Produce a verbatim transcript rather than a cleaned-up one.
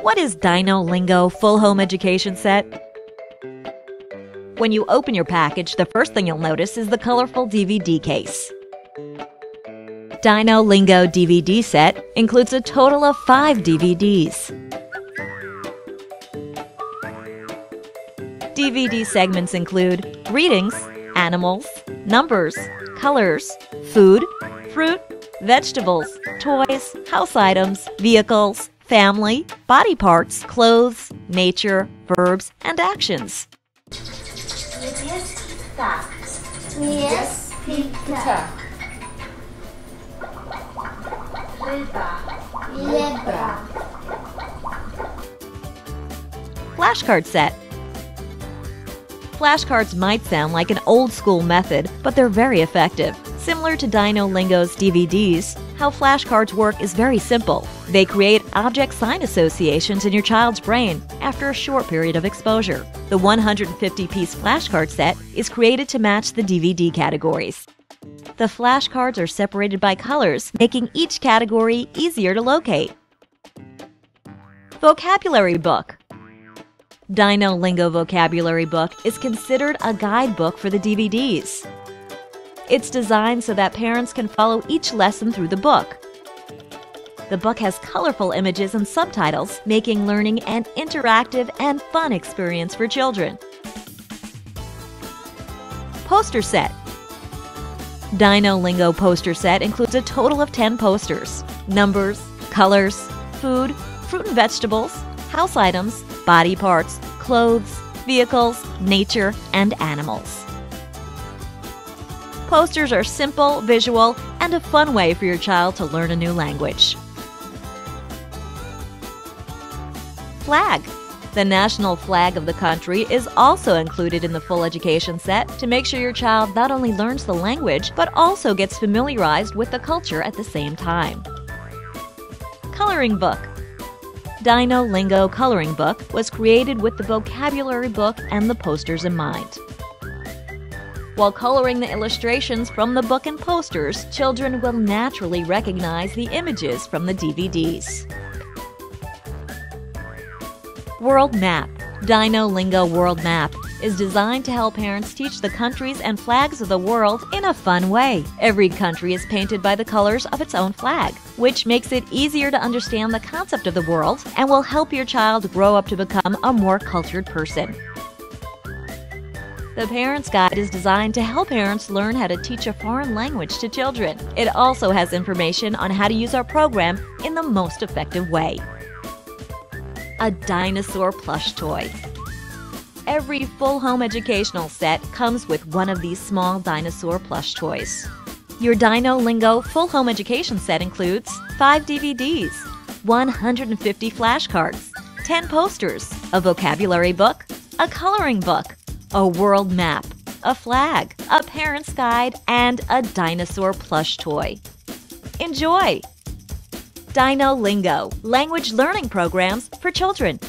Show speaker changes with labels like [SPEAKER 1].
[SPEAKER 1] What is Dinolingo Full Home Education Set? When you open your package, the first thing you'll notice is the colorful D V D case. Dinolingo D V D set includes a total of five D V Ds. D V D segments include readings, animals, numbers, colors, food, fruit, vegetables, toys, house items, vehicles, family, body parts, clothes, nature, verbs, and actions. Flashcard set. Flashcards might sound like an old-school method, but they're very effective. Similar to Dinolingo's D V Ds, how flashcards work is very simple. They create object sign associations in your child's brain after a short period of exposure. The one hundred fifty piece flashcard set is created to match the D V D categories. The flashcards are separated by colors, making each category easier to locate. Vocabulary book. Dinolingo Vocabulary Book is considered a guidebook for the D V Ds. It's designed so that parents can follow each lesson through the book. The book has colorful images and subtitles, making learning an interactive and fun experience for children. Poster set. Dinolingo poster set includes a total of ten posters. Numbers, colors, food, fruit and vegetables, house items, body parts, clothes, vehicles, nature, and animals. Posters are simple, visual, and a fun way for your child to learn a new language. Flag. The national flag of the country is also included in the full education set to make sure your child not only learns the language, but also gets familiarized with the culture at the same time. Coloring book. Dinolingo Coloring Book was created with the vocabulary book and the posters in mind. While coloring the illustrations from the book and posters, children will naturally recognize the images from the D V Ds. World Map. Dinolingo World Map is designed to help parents teach the countries and flags of the world in a fun way. Every country is painted by the colors of its own flag, which makes it easier to understand the concept of the world and will help your child grow up to become a more cultured person. The Parent's Guide is designed to help parents learn how to teach a foreign language to children. It also has information on how to use our program in the most effective way. A dinosaur plush toy. Every full home educational set comes with one of these small dinosaur plush toys. Your Dinolingo full home education set includes five D V Ds, one hundred fifty flashcards, ten posters, a vocabulary book, a coloring book, a world map, a flag, a parent's guide, and a dinosaur plush toy. Enjoy! Dinolingo, language learning programs for children.